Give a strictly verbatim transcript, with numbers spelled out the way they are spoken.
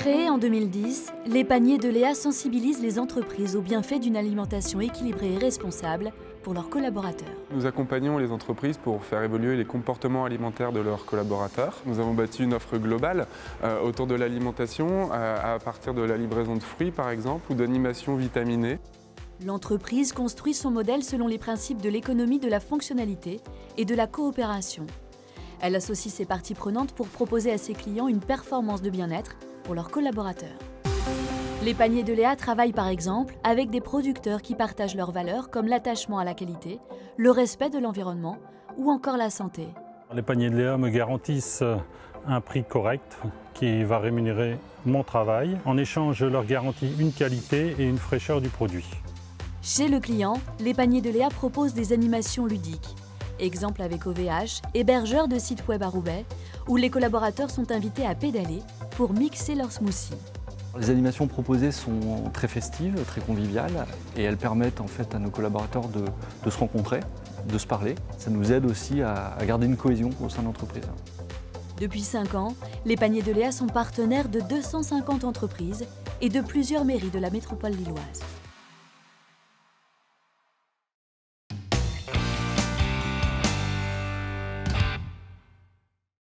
Créés en deux mille dix, les paniers de Léa sensibilisent les entreprises aux bienfaits d'une alimentation équilibrée et responsable pour leurs collaborateurs. Nous accompagnons les entreprises pour faire évoluer les comportements alimentaires de leurs collaborateurs. Nous avons bâti une offre globale euh, autour de l'alimentation, euh, à partir de la livraison de fruits par exemple, ou d'animation vitaminée. L'entreprise construit son modèle selon les principes de l'économie de la fonctionnalité et de la coopération. Elle associe ses parties prenantes pour proposer à ses clients une performance de bien-être pour leurs collaborateurs. Les paniers de Léa travaillent par exemple avec des producteurs qui partagent leurs valeurs comme l'attachement à la qualité, le respect de l'environnement ou encore la santé. Les paniers de Léa me garantissent un prix correct qui va rémunérer mon travail. En échange, je leur garantis une qualité et une fraîcheur du produit. Chez le client, les paniers de Léa proposent des animations ludiques. Exemple avec O V H, hébergeur de sites web à Roubaix, où les collaborateurs sont invités à pédaler pour mixer leur smoothie. Les animations proposées sont très festives, très conviviales et elles permettent en fait à nos collaborateurs de, de se rencontrer, de se parler. Ça nous aide aussi à, à garder une cohésion au sein de l'entreprise. Depuis cinq ans, les paniers de Léa sont partenaires de deux cent cinquante entreprises et de plusieurs mairies de la métropole lilloise.